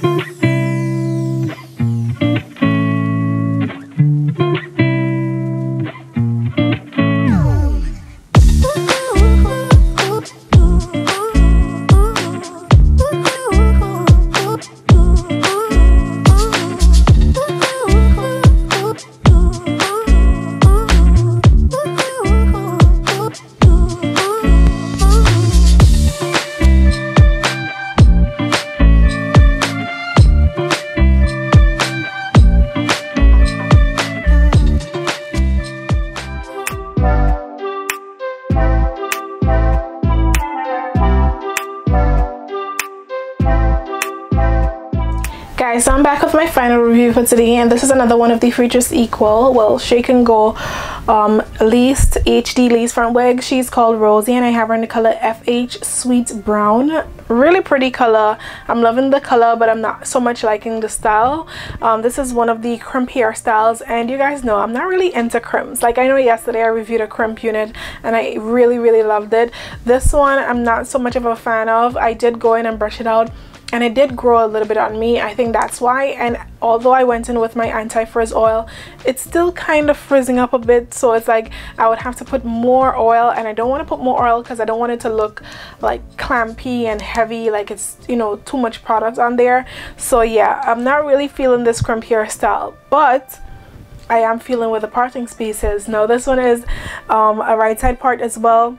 Guys, so I'm back with my final review for today, and this is another one of the Futurist Equal, well, Shake and Go Leased HD lace front wig. She's called Rosie, and I have her in the color FH Sweet Brown. Really pretty color. I'm loving the color, but I'm not so much liking the style. This is one of the crimp hairstyles, and you guys know I'm not really into crimps. Like, I know yesterday I reviewed a crimp unit and I really loved it. This one I'm not so much of a fan of. I did go in and brush it out, and it did grow a little bit on me. I think that's why. And although I went in with my anti-frizz oil, it's still kind of frizzing up a bit. So it's like I would have to put more oil, and I don't want to put more oil because I don't want it to look like clampy and heavy, like it's, you know, too much product on there. So yeah, I'm not really feeling this crimp hairstyle, but I am feeling where the parting space is. Now this one is a right side part as well,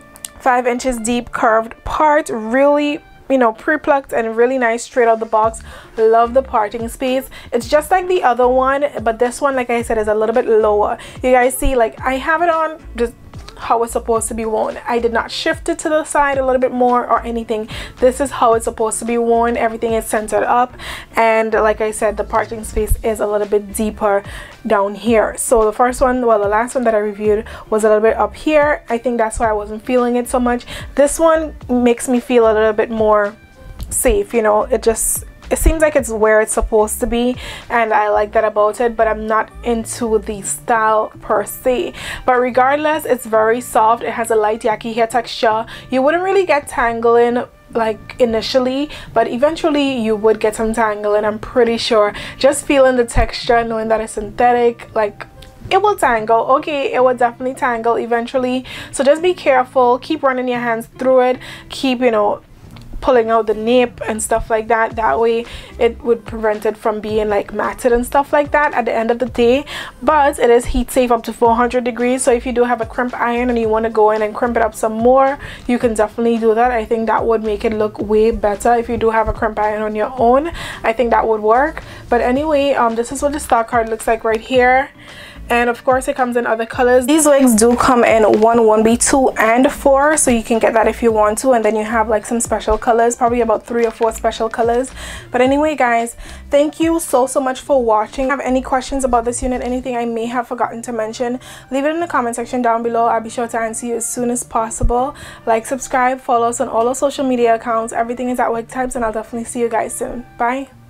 5 inches deep curved part, really, you know, pre-plucked and really nice straight out the box. Love the parting space. It's just like the other one, but this one, like I said, is a little bit lower. You guys see, like, I have it on just how it's supposed to be worn. I did not shift it to the side a little bit more or anything. This is how it's supposed to be worn. Everything is centered up, and like I said, the parting space is a little bit deeper down here. So the first one, well, the last one that I reviewed was a little bit up here. I think that's why I wasn't feeling it so much. This one makes me feel a little bit more safe, you know. It seems like it's where it's supposed to be, and I like that about it, but I'm not into the style per se. But regardless, it's very soft. It has a light yaki hair texture. You wouldn't really get tangling like initially, but eventually you would get some tangling, I'm pretty sure. Just feeling the texture, knowing that it's synthetic, like, it will tangle. Okay, it will definitely tangle eventually, so just be careful. Keep running your hands through it. Keep, you know, pulling out the nape and stuff like that. That way it would prevent it from being like matted and stuff like that at the end of the day. But it is heat safe up to 400 degrees, so if you do have a crimp iron and you want to go in and crimp it up some more, you can definitely do that. I think that would make it look way better. If you do have a crimp iron on your own, I think that would work. But anyway, this is what the stock card looks like right here. And of course it comes in other colors. These wigs do come in 1B, 2 and 4, so you can get that if you want to. And then you have like some special colors, probably about 3 or 4 special colors. But anyway guys, thank you so much for watching. If you have any questions about this unit, anything I may have forgotten to mention, leave it in the comment section down below. I'll be sure to answer you as soon as possible. Like, subscribe, follow us on all our social media accounts. Everything is at Wig Types, and I'll definitely see you guys soon. Bye.